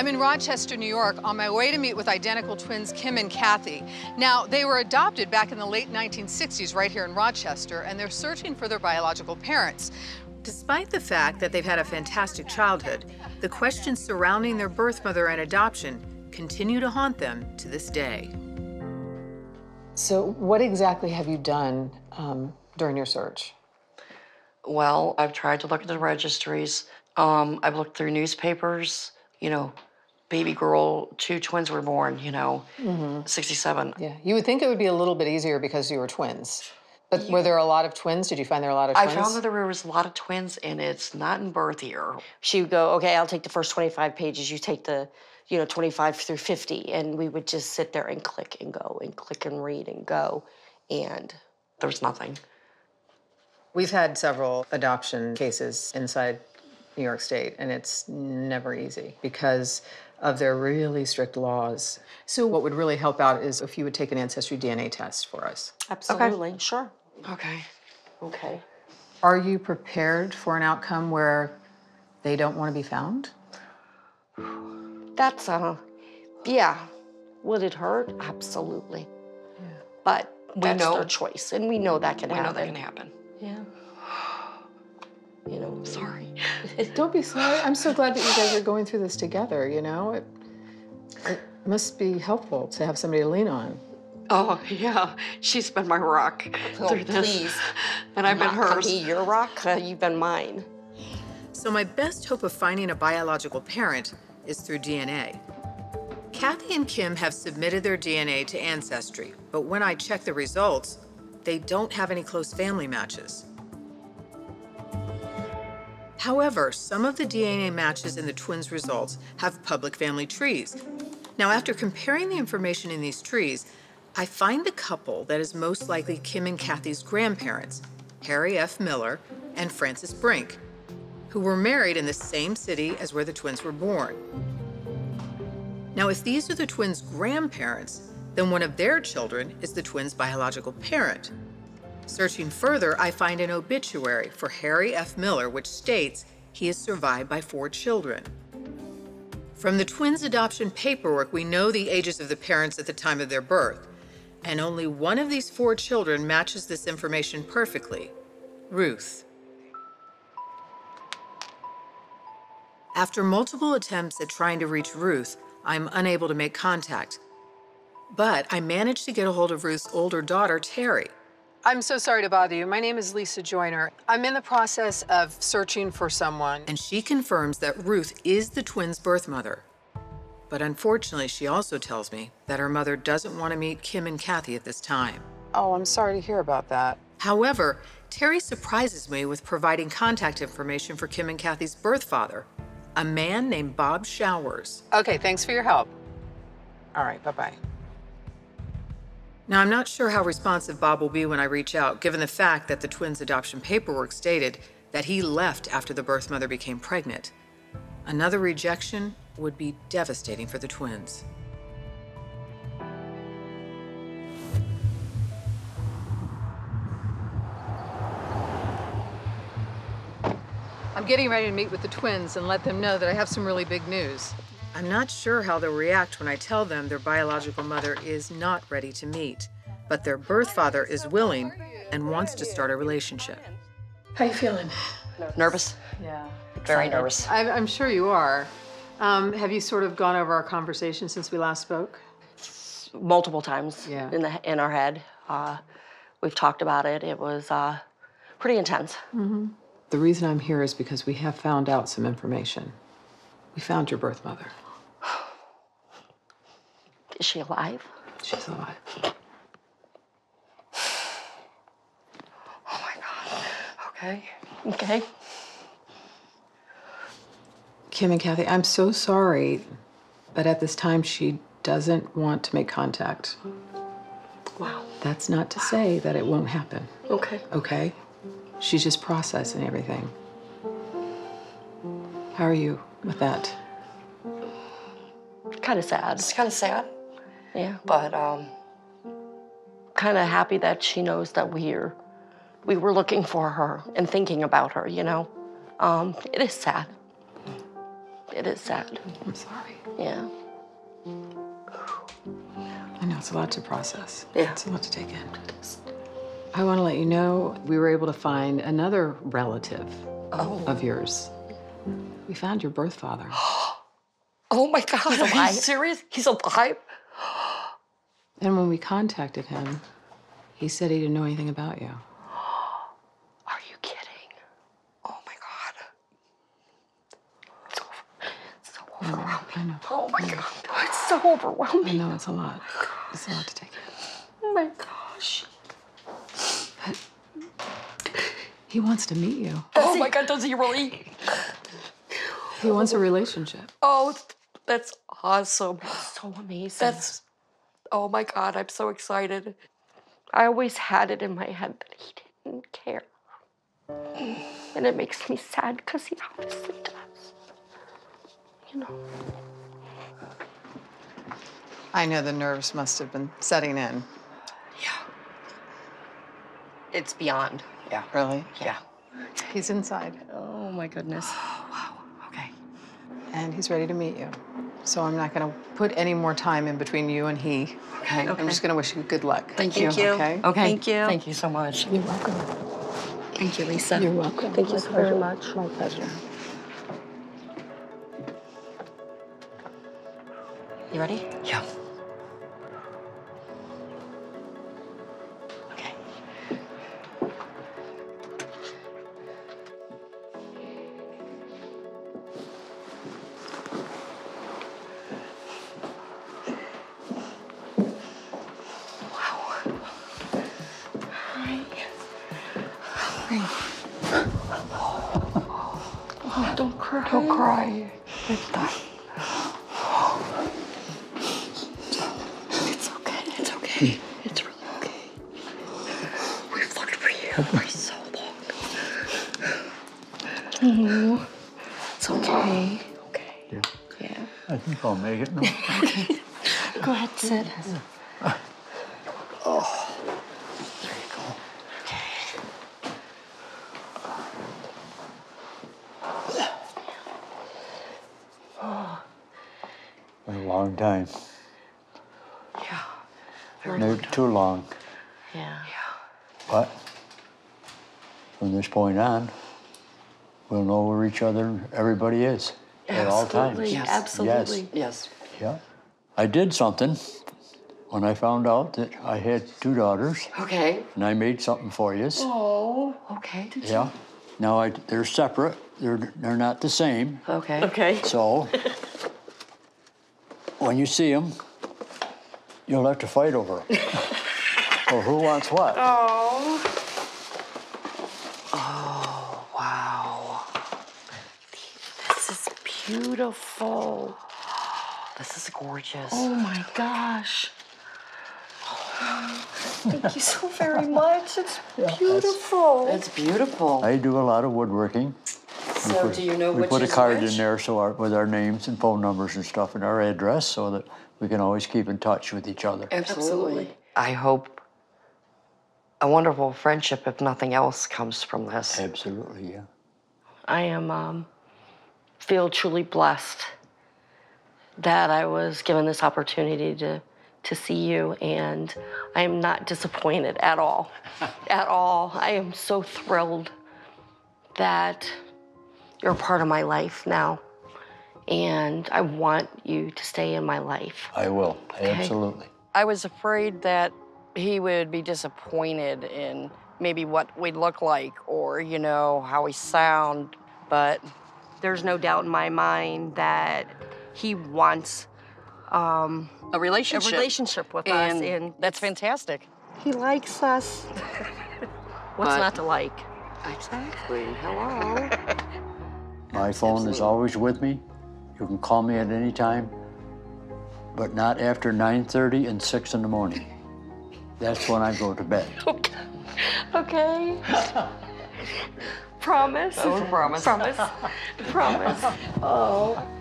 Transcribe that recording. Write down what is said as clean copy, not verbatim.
I'm in Rochester, New York, on my way to meet with identical twins Kim and Kathy. Now, they were adopted back in the late 1960s right here in Rochester, and they're searching for their biological parents. Despite the fact that they've had a fantastic childhood, the questions surrounding their birth mother and adoption continue to haunt them to this day. So what exactly have you done during your search? Well, I've tried to look at the registries. I've looked through newspapers, you know, baby girl, 2 twins were born, 67. Yeah, you would think it would be a little bit easier because you were twins. But were there a lot of twins? Did you find there were a lot of twins? I found that there was a lot of twins, and it's not in birth year. She would go, okay, I'll take the first 25 pages. You take the, 25 through 50. And we would just sit there and click and go and click and read and go. And there was nothing. We've had several adoption cases inside New York State, and it's never easy because of their really strict laws. So what would really help out is if you would take an ancestry DNA test for us. absolutely, okay. Sure. Okay. Okay. Are you prepared for an outcome where they don't want to be found? That's, yeah. Would it hurt? Absolutely. Yeah. But that's their choice, and we know that can happen. We know that can happen. Yeah. Sorry. Don't be sorry. I'm so glad that you guys are going through this together, It must be helpful to have somebody to lean on. Oh, yeah. She's been my rock through this. Please. And I've been hers. Me, your rock, you've been mine. So my best hope of finding a biological parent is through DNA. Kathy and Kim have submitted their DNA to Ancestry, but when I check the results, they don't have any close family matches. However, some of the DNA matches in the twins' results have public family trees. Now, after comparing the information in these trees, I find the couple that is most likely Kim and Kathy's grandparents, Harry F. Miller and Frances Brink, who were married in the same city as where the twins were born. Now, if these are the twins' grandparents, then one of their children is the twins' biological parent. Searching further, I find an obituary for Harry F. Miller, which states he is survived by 4 children. From the twins' adoption paperwork, we know the ages of the parents at the time of their birth, and only one of these 4 children matches this information perfectly, Ruth. After multiple attempts at trying to reach Ruth, I'm unable to make contact. But I managed to get a hold of Ruth's older daughter, Terry. I'm so sorry to bother you. My name is Lisa Joyner. I'm in the process of searching for someone. And she confirms that Ruth is the twins' birth mother. But unfortunately, she also tells me that her mother doesn't want to meet Kim and Kathy at this time. Oh, I'm sorry to hear about that. However, Terry surprises me with providing contact information for Kim and Kathy's birth father, a man named Bob Showers. Okay, thanks for your help. All right, bye-bye. Now, I'm not sure how responsive Bob will be when I reach out, given the fact that the twins' adoption paperwork stated that he left after the birth mother became pregnant. Another rejection would be devastating for the twins. I'm getting ready to meet with the twins and let them know that I have some really big news. I'm not sure how they'll react when I tell them their biological mother is not ready to meet, but their birth father is willing and wants to start a relationship. How you feeling? Nervous? Yeah. Very nervous. I'm sure you are. Have you sort of gone over our conversation since we last spoke? Multiple times in our head. We've talked about it. It was pretty intense. Mm-hmm. The reason I'm here is because we have found out some information. We found your birth mother. Is she alive? She's alive. Oh my God. Okay. Okay. Kim and Kathy, I'm so sorry, but at this time she doesn't want to make contact. Wow. That's not to say that it won't happen. Okay. Okay? She's just processing everything. How are you with that? Kind of sad. It's kind of sad. Yeah. But, kind of happy that she knows that we were looking for her and thinking about her, It is sad. It is sad. I'm sorry. Yeah. I know it's a lot to process. Yeah. It's a lot to take in. I want to let you know we were able to find another relative of yours. We found your birth father. Oh my God, are you serious? He's alive? And when we contacted him, he said he didn't know anything about you. Are you kidding? Oh my God. It's so overwhelming. I know. Oh my God, it's so overwhelming. I know, it's a lot. It's a lot to take in. Oh my gosh. But he wants to meet you. Oh my God, does he really? He wants a relationship. Oh, that's awesome. So amazing. That's, oh my God, I'm so excited. I always had it in my head that he didn't care. And it makes me sad because he obviously does. You know. I know the nerves must have been setting in. It's beyond. Yeah. Really? Yeah. He's inside, Oh my goodness. okay. And he's ready to meet you. So I'm not gonna put any more time in between you and he. Okay. I'm just gonna wish you good luck. Thank you. Okay? Okay. Thank you. Thank you so much. You're welcome. Thank you, Lisa. You're welcome. Thank you so very much. My pleasure. You ready? Yeah. Okay. Don't cry. Don't cry. It's done. It's okay. It's okay. It's really okay. We've looked for you for so long. It's okay. Okay. Yeah. I think I'll make it now. Go ahead, sit. There you go. Been a long time. Yeah. Maybe too long. Yeah. But from this point on, we'll know where each other, everybody is at all times. Absolutely. Yes. Absolutely. Yes. Yeah. I did something when I found out that I had 2 daughters, Okay. and I made something for you. Oh. Okay. Yeah. Now they're separate. They're not the same. Okay. Okay. So when you see them, you'll have to fight over them. Or who wants what? Oh. Oh, wow. This is beautiful. This is gorgeous. Oh my gosh. Thank you so very much. It's beautiful. It's beautiful. I do a lot of woodworking. So do you know We which put a is card which? in there with our names and phone numbers and stuff and our address so that we can always keep in touch with each other. Absolutely. I hope a wonderful friendship, if nothing else, comes from this. Absolutely, yeah. I am feel truly blessed that I was given this opportunity to see you, and I am not disappointed at all. At all. I am so thrilled that you're a part of my life now, and I want you to stay in my life. I will, absolutely. I was afraid that he would be disappointed in maybe what we look like or, you know, how we sound, but There's no doubt in my mind that he wants a relationship. a relationship with us, and that's fantastic. he likes us. What's But- not to like? Exactly. Hello. My phone is always with me. You can call me at any time, but not after 9:30 and 6 in the morning. That's when I go to bed. Okay. Promise. Oh, promise. Promise. Promise. Oh.